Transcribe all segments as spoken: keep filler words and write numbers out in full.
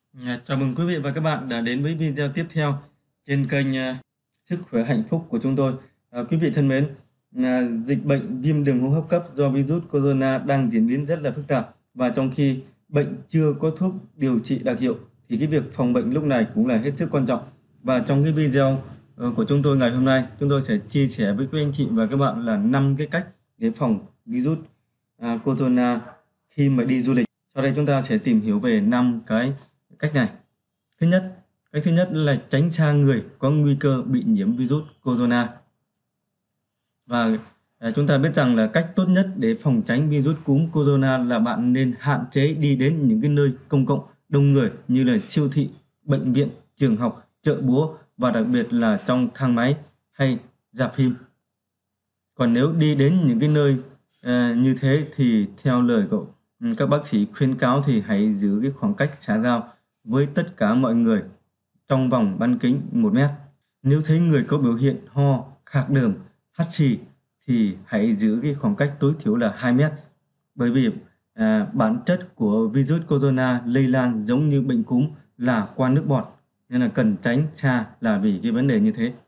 À, chào mừng quý vị và các bạn đã đến với video tiếp theo trên kênh à, Sức khỏe hạnh phúc của chúng tôi. À, quý vị thân mến, à, dịch bệnh viêm đường hô hấp cấp do virus corona đang diễn biến rất là phức tạp, và trong khi bệnh chưa có thuốc điều trị đặc hiệu thì cái việc phòng bệnh lúc này cũng là hết sức quan trọng. Và trong cái video ờ, của chúng tôi ngày hôm nay, chúng tôi sẽ chia sẻ với quý anh chị và các bạn là năm cái cách để phòng virus à, corona khi mà đi du lịch. Sau đây chúng ta sẽ tìm hiểu về năm cái cách này. Thứ nhất, cách thứ nhất là tránh xa người có nguy cơ bị nhiễm virus corona. Và à, chúng ta biết rằng là cách tốt nhất để phòng tránh virus cúm corona là bạn nên hạn chế đi đến những cái nơi công cộng đông người như là siêu thị, bệnh viện, trường học, chợ búa, và đặc biệt là trong thang máy hay rạp phim. Còn nếu đi đến những cái nơi à, như thế thì theo lời của các bác sĩ khuyến cáo thì hãy giữ cái khoảng cách xã giao với tất cả mọi người trong vòng bán kính một mét. Nếu thấy người có biểu hiện ho, khạc đờm, hắt xì thì hãy giữ cái khoảng cách tối thiểu là hai mét. Bởi vì à, bản chất của virus corona lây lan giống như bệnh cúm là qua nước bọt, nên là cần tránh xa là vì cái vấn đề như thế.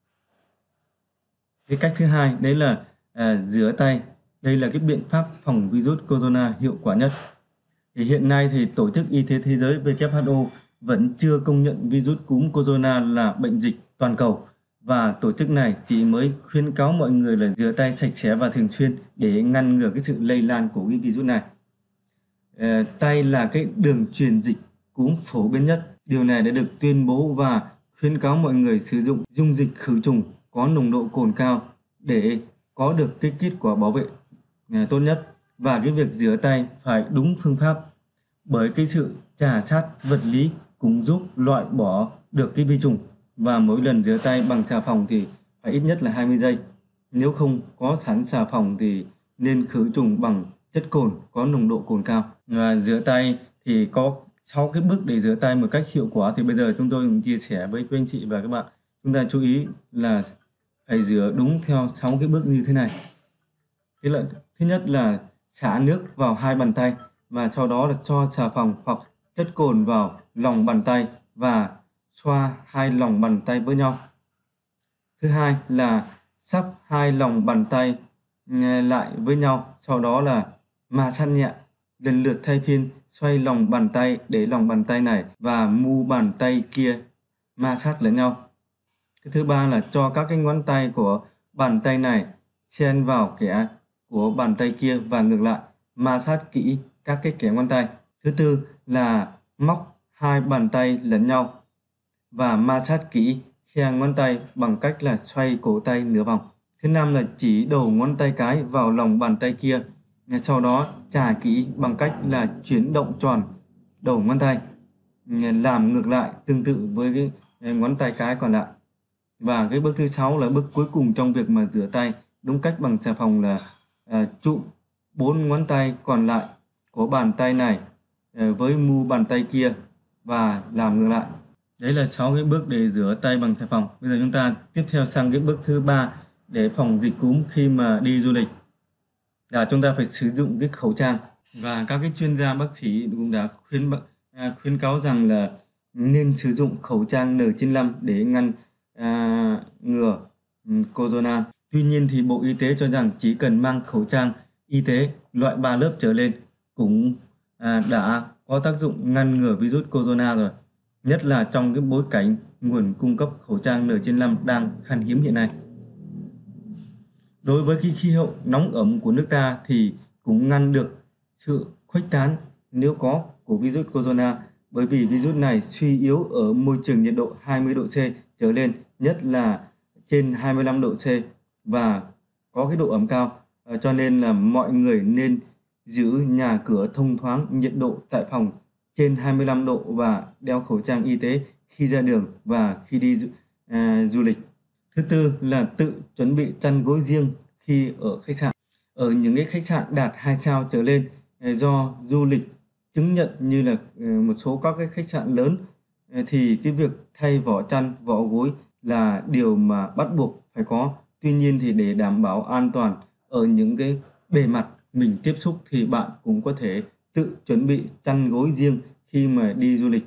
Cái cách thứ hai đấy là à, rửa tay. Đây là cái biện pháp phòng virus corona hiệu quả nhất. Thì hiện nay thì Tổ chức Y tế Thế giới W H O vẫn chưa công nhận virus cúm corona là bệnh dịch toàn cầu, và tổ chức này chỉ mới khuyến cáo mọi người là rửa tay sạch sẽ và thường xuyên để ngăn ngừa cái sự lây lan của cái virus này. À, tay là cái đường truyền dịch cúm phổ biến nhất. Điều này đã được tuyên bố và khuyến cáo mọi người sử dụng dung dịch khử trùng có nồng độ cồn cao để có được cái kết quả bảo vệ à, tốt nhất. Và cái việc rửa tay phải đúng phương pháp, bởi cái sự chà sát vật lý cũng giúp loại bỏ được cái vi trùng. Và mỗi lần rửa tay bằng xà phòng thì phải ít nhất là hai mươi giây. Nếu không có sẵn xà phòng thì nên khử trùng bằng chất cồn có nồng độ cồn cao. Và rửa tay thì có sáu cái bước để rửa tay một cách hiệu quả, thì bây giờ chúng tôi cũng chia sẻ với quý anh chị và các bạn. Chúng ta chú ý là phải rửa đúng theo sáu cái bước như thế này. Thế là thứ nhất là xả nước vào hai bàn tay, và sau đó là cho xà phòng hoặc chất cồn vào lòng bàn tay và xoa hai lòng bàn tay với nhau. Thứ hai là sắp hai lòng bàn tay lại với nhau, sau đó là ma sát nhẹ, lần lượt thay phiên xoay lòng bàn tay để lòng bàn tay này và mu bàn tay kia ma sát lẫn nhau. Cái thứ ba là cho các cái ngón tay của bàn tay này xen vào kẽ của bàn tay kia và ngược lại, ma sát kỹ các cái kẽ ngón tay. Thứ tư là móc hai bàn tay lẫn nhau và ma sát kỹ khe ngón tay bằng cách là xoay cổ tay nửa vòng. Thứ năm là chỉ đầu ngón tay cái vào lòng bàn tay kia, sau đó chà kỹ bằng cách là chuyển động tròn đầu ngón tay, làm ngược lại tương tự với cái ngón tay cái còn lại. Và cái bước thứ sáu là bước cuối cùng trong việc mà rửa tay đúng cách bằng xà phòng là à, chụm bốn ngón tay còn lại của bàn tay này à, với mu bàn tay kia và làm ngược lại. Đấy là sáu cái bước để rửa tay bằng xà phòng. Bây giờ chúng ta tiếp theo sang cái bước thứ ba để phòng dịch cúm khi mà đi du lịch, là chúng ta phải sử dụng cái khẩu trang. Và các cái chuyên gia bác sĩ cũng đã khuyến à, khuyến cáo rằng là nên sử dụng khẩu trang N chín mươi lăm để ngăn à, ngừa um, corona. Tuy nhiên thì Bộ Y tế cho rằng chỉ cần mang khẩu trang y tế loại ba lớp trở lên cũng à, đã có tác dụng ngăn ngừa virus corona rồi, nhất là trong cái bối cảnh nguồn cung cấp khẩu trang N chín mươi lăm đang khan hiếm hiện nay. Đối với cái khí hậu nóng ẩm của nước ta thì cũng ngăn được sự khuếch tán nếu có của virus corona, bởi vì virus này suy yếu ở môi trường nhiệt độ hai mươi độ C trở lên, nhất là trên hai mươi lăm độ C, và có cái độ ẩm cao, cho nên là mọi người nên giữ nhà cửa thông thoáng, nhiệt độ tại phòng trên hai mươi lăm độ và đeo khẩu trang y tế khi ra đường và khi đi à, du lịch. Thứ tư là tự chuẩn bị chăn gối riêng khi ở khách sạn. Ở những cái khách sạn đạt hai sao trở lên do du lịch chứng nhận như là một số các cái khách sạn lớn thì cái việc thay vỏ chăn, vỏ gối là điều mà bắt buộc phải có. Tuy nhiên thì để đảm bảo an toàn ở những cái bề mặt mình tiếp xúc thì bạn cũng có thể tự chuẩn bị chăn gối riêng khi mà đi du lịch.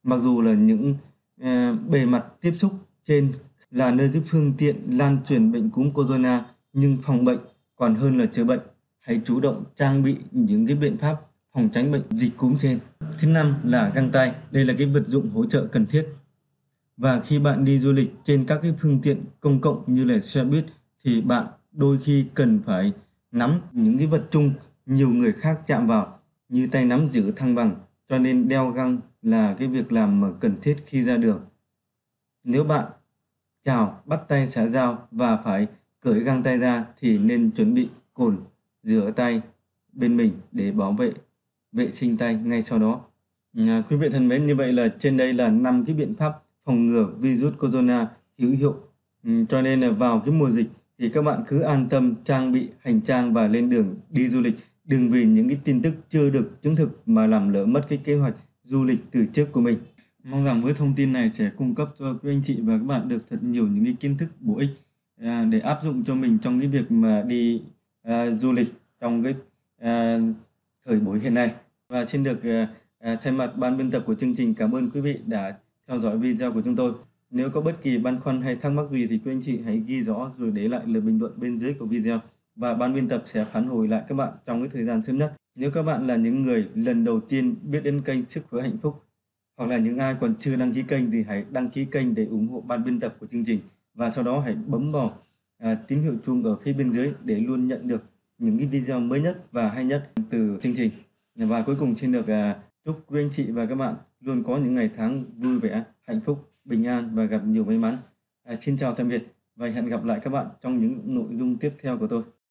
Mặc dù là những uh, bề mặt tiếp xúc trên là nơi cái phương tiện lan truyền bệnh cúm corona, nhưng phòng bệnh còn hơn là chữa bệnh. Hãy chủ động trang bị những cái biện pháp phòng tránh bệnh dịch cúm trên. Thứ năm là găng tay. Đây là cái vật dụng hỗ trợ cần thiết. Và khi bạn đi du lịch trên các cái phương tiện công cộng như là xe buýt thì bạn đôi khi cần phải nắm những cái vật chung nhiều người khác chạm vào như tay nắm giữ thăng bằng, cho nên đeo găng là cái việc làm mà cần thiết khi ra đường. Nếu bạn chào, bắt tay xã giao và phải cởi găng tay ra thì nên chuẩn bị cồn rửa tay bên mình để bảo vệ vệ sinh tay ngay sau đó. À, quý vị thân mến, như vậy là trên đây là năm cái biện pháp phòng ngừa virus corona hữu hiệu. Ừ, cho nên là vào cái mùa dịch thì các bạn cứ an tâm trang bị hành trang và lên đường đi du lịch. Đừng vì những cái tin tức chưa được chứng thực mà làm lỡ mất cái kế hoạch du lịch từ trước của mình. Mong rằng với thông tin này sẽ cung cấp cho quý anh chị và các bạn được thật nhiều những cái kiến thức bổ ích à, để áp dụng cho mình trong cái việc mà đi à, du lịch trong cái à, thời buổi hiện nay. Và xin được à, à, thay mặt ban biên tập của chương trình cảm ơn quý vị đã theo dõi video của chúng tôi. Nếu có bất kỳ băn khoăn hay thắc mắc gì thì quý anh chị hãy ghi rõ rồi để lại lời bình luận bên dưới của video và ban biên tập sẽ phản hồi lại các bạn trong cái thời gian sớm nhất. Nếu các bạn là những người lần đầu tiên biết đến kênh Sức Khỏe Hạnh Phúc hoặc là những ai còn chưa đăng ký kênh thì hãy đăng ký kênh để ủng hộ ban biên tập của chương trình, và sau đó hãy bấm vào à, tín hiệu chuông ở phía bên dưới để luôn nhận được những cái video mới nhất và hay nhất từ chương trình. Và cuối cùng xin được à, chúc quý anh chị và các bạn luôn có những ngày tháng vui vẻ, hạnh phúc, bình an và gặp nhiều may mắn. À, xin chào tạm biệt và hẹn gặp lại các bạn trong những nội dung tiếp theo của tôi.